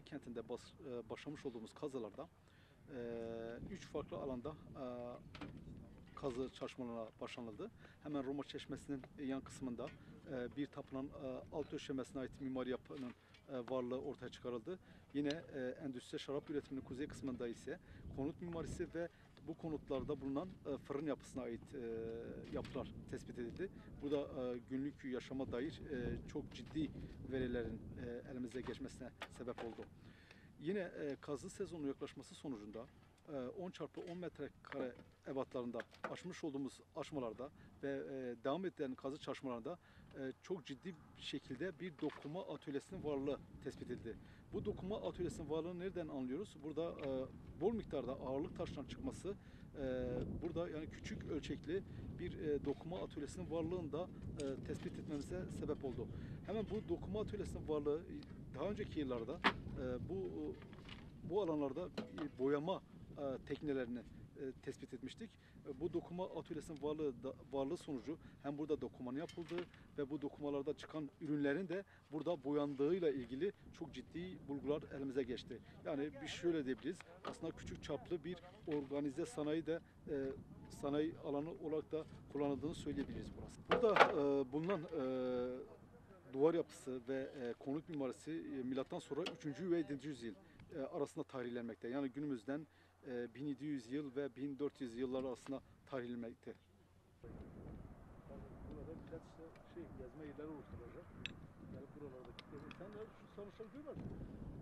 kentinde başlamış olduğumuz kazılarda 3 farklı alanda kazı çalışmalarına başlanıldı. Hemen Roma Çeşmesi'nin yan kısmında bir tapınağın alt döşemesine ait mimari yapının varlığı ortaya çıkarıldı. Yine endüstri şarap üretiminin kuzey kısmında ise konut mimarisi ve bu konutlarda bulunan fırın yapısına ait yapılar tespit edildi. Bu da günlük yaşama dair çok ciddi verilerin elimize geçmesine sebep oldu. Yine kazı sezonu yaklaşması sonucunda 10 çarpı 10 metrekare ebatlarında açmış olduğumuz açmalarda ve devam eden kazı çalışmalarında çok ciddi bir şekilde bir dokuma atölyesinin varlığı tespit edildi. Bu dokuma atölyesinin varlığını nereden anlıyoruz? Burada bol miktarda ağırlık taştan çıkması, burada yani küçük ölçekli bir dokuma atölyesinin varlığını da tespit etmemize sebep oldu. Hemen bu dokuma atölyesinin varlığı daha önceki yıllarda bu alanlarda boyama teknelerini tespit etmiştik. Bu dokuma atölyesinin varlığı sonucu hem burada dokumanın yapıldığı ve bu dokumalarda çıkan ürünlerin de burada boyandığıyla ilgili çok ciddi bulgular elimize geçti. Yani bir şöyle diyebiliriz. Aslında küçük çaplı bir organize sanayi de sanayi alanı olarak da kullanıldığını söyleyebiliriz burası. Burada bulunan duvar yapısı ve konut mimarisi milattan sonra 3. ve 7. yüzyıl arasında tarihlenmekte. Yani günümüzden 1700 yıl ve 1400 yıllar arasında tarihlenmekte. Burada millet işte yazma yerleri oluşturacak. Yani buralardaki insanlar şu sonuçları görmez mi?